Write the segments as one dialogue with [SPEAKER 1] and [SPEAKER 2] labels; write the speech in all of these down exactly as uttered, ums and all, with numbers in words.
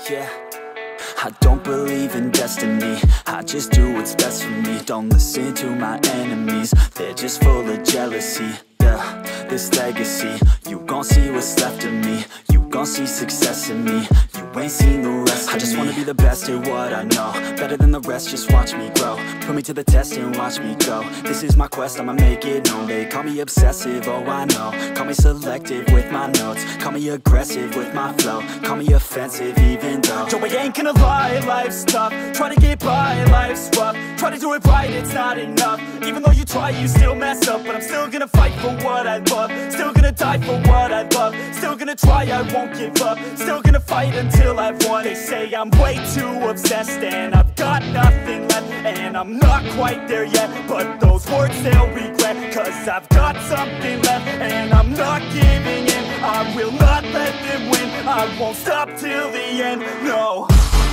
[SPEAKER 1] yeah. I don't believe in destiny, I just do what's best for me. Don't listen to my enemies, they're just full of jealousy. Yeah, this legacy, you gon' see what's left of me. You gon' see success in me, you ain't seen the rest of me. I just wanna be the best at what I know, better than the rest, just watch me grow. Put me to the test and watch me go. This is my quest, I'ma make it known. They call me obsessive, oh I know. Call me selective with my notes, call me aggressive with my flow. Call me offensive even though Joe, I ain't gonna lie, life's tough. Try to get by, life's rough. Try to do it right, it's not enough. Even though you try, you still mess up. But I'm still gonna fight for what I love, still gonna die for what I love, still gonna try, I won't give up, still gonna fight until I've won. They say I'm way too obsessed and I've got nothing left, and I'm not quite there yet, but those words they'll regret, cause I've got something left and I'm not giving in. I will not let them win, I won't stop till the end, no.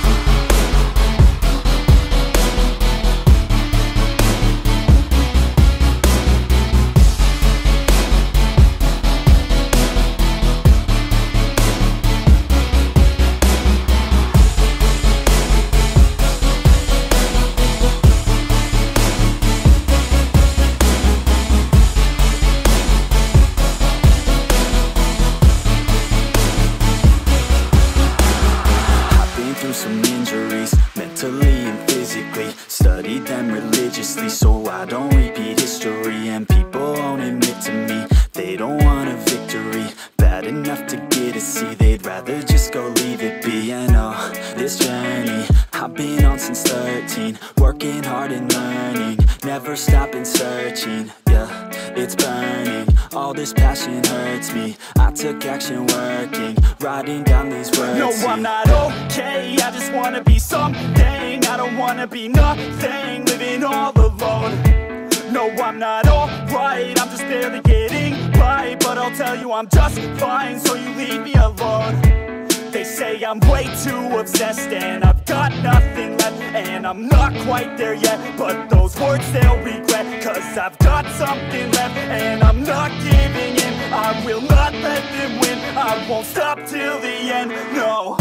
[SPEAKER 1] Some injuries, mentally and physically. Studied them religiously so I don't repeat history. And people won't admit to me they don't want a victory bad enough to get a C. They'd rather just go leave it be. And oh, this journey I've been on since thirteen, working hard and learning, never stopping searching. Yeah, it's burning, all this passion hurts me. I took action working, writing down these words. No, I'm not okay, I just wanna be something. I don't wanna be nothing, living all alone. No, I'm not alright, I'm just barely getting by. But I'll tell you I'm just fine, so you leave me alone. They say I'm way too obsessed and I've got nothing left, and I'm not quite there yet, but those words they'll regret, cause I've got something left and I'm not giving in. I will not let them win, I won't stop till the end, no.